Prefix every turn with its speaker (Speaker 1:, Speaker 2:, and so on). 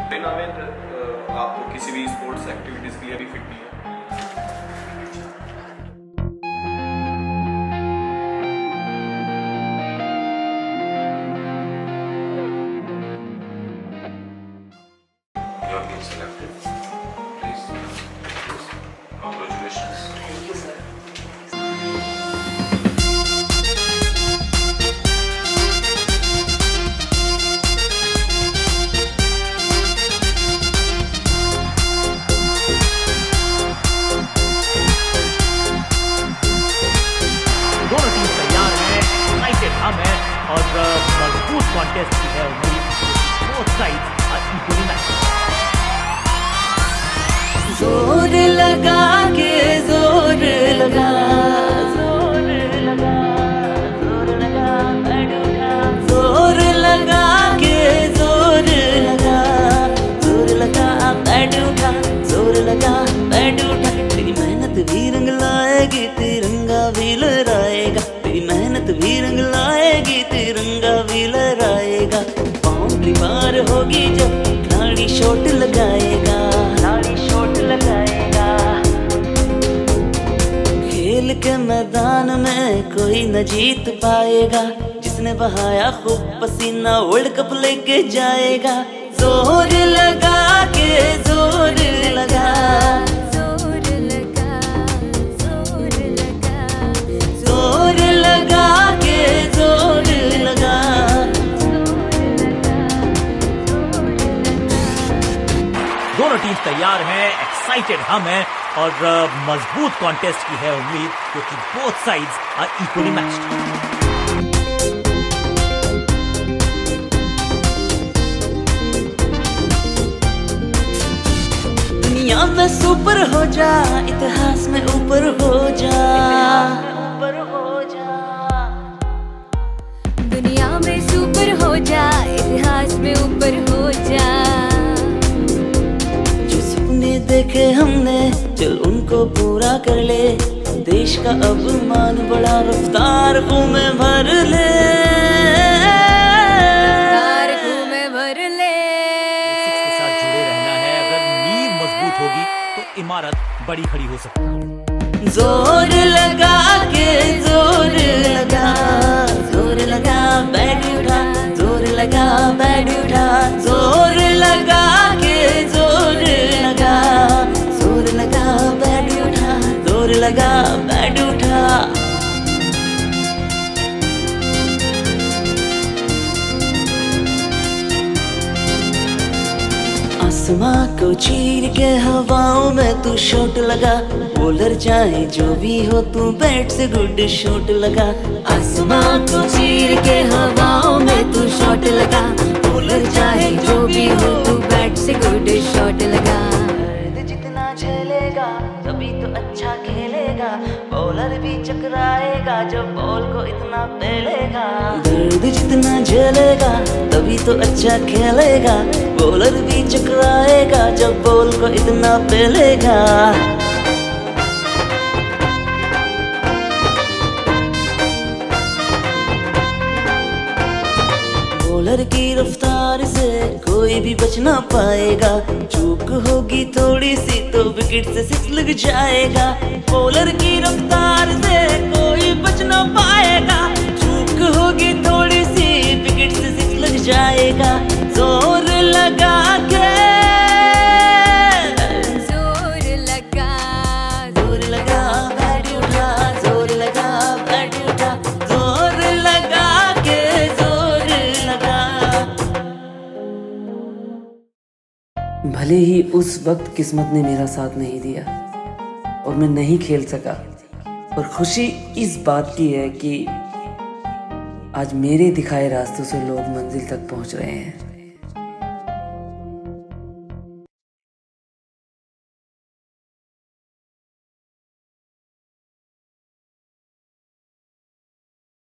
Speaker 1: नावेद, आप किसी भी स्पोर्ट्स एक्टिविटीज के लिए भी फिट नहीं है?
Speaker 2: You have been selected. Please. Congratulations.
Speaker 3: Thank you, sir.
Speaker 4: दोनों टीम तैयार हैं, एक्साइटेड हम हैं और मजबूत कॉन्टेस्ट की है उम्मीद। Both sides are equally matched.
Speaker 5: जोर लगा के जोर लगा, जोर लगा, जोर लगा, बैठ उठा, जोर लगा के जोर लगा, जोर लगा, बैठ उठा, जोर लगा, बैठ उठा। तेरी मेहनत भी रंग लाएगी, तिरंगा भी लहराएगा। तेरी मेहनत भी रंग लाएगी, तिरंगा भी लहराएगा। बाउंड्री पार होगी जब खिलाड़ी शॉट लगाएगा, खिलाड़ी शॉट लगाएगा। खेल के मैदान में कोई न जीत पाएगा, जिसने बहाया खूब पसीना वर्ल्ड कप लेके जाएगा। जोर लगा के जोर लगा, जोर लगा, जोर लगा, जोर लगा के जोर लगा।
Speaker 4: दोनों टीम तैयार हैं, एक्साइटेड हम हैं और मजबूत कॉन्टेस्ट की है उम्मीद, क्योंकि both sides are equally matched.
Speaker 5: दुनिया में सुपर हो जा, इतिहास में ऊपर हो जा, ऊपर हो जा।
Speaker 6: दुनिया में सुपर हो जा, इतिहास में ऊपर हो जा।
Speaker 5: जो सपने देखे हमने चल उनको पूरा कर ले, देश का अभिमान बड़ा रफ्तार में भर ले,
Speaker 6: रफ्तार में भर ले।
Speaker 4: के साथ जुड़े रहना है, अगर नींव मजबूत होगी तो इमारत बड़ी खड़ी हो सकती है।
Speaker 5: जोर लगा के जोर लगा, जोर लगा, बैठ उठा, जोर लगा, बैठ उठा, जोर लगा के जोर लगा, जोर लगा, बैठ उठा, जोर लगा, बैठ उठा। आसमां को चीर के हवाओं में तू शॉट लगा, बॉलर चाहे जो भी हो तू बैट से गुड शॉट लगा। आसमां को चीर के हवाओं में तू शॉट लगा, बॉलर चाहे जो भी हो तू बैट से गुड शॉट लगा। दर्द जितना झेलेगा तभी तो अच्छा खेलेगा, बॉलर भी चकराएगा जब बॉल को इतना पेलेगा। दर्द जितना झेलेगा तभी तो अच्छा खेलेगा, बॉलर भी चकराएगा जब बॉल को इतना पेलेगा। बॉलर की रफ्तार से कोई भी बच ना पाएगा, चूक होगी थोड़ी सी तो विकेट से सिक्स लग जाएगा। बॉलर की रफ्तार से कोई बच ना पाएगा, चूक होगी थोड़ी सी विकेट से सिक्स लग जाएगा। जोर लगा के
Speaker 6: जोर लगा,
Speaker 5: जोर लगा, बैठ उठा, जोर लगा, बैठ उठा, जोर लगा के जोर लगा।
Speaker 3: भले ही उस वक्त किस्मत ने मेरा साथ नहीं दिया और मैं नहीं खेल सका, और खुशी इस बात की है कि आज मेरे दिखाए रास्तों से लोग मंजिल तक पहुंच रहे हैं।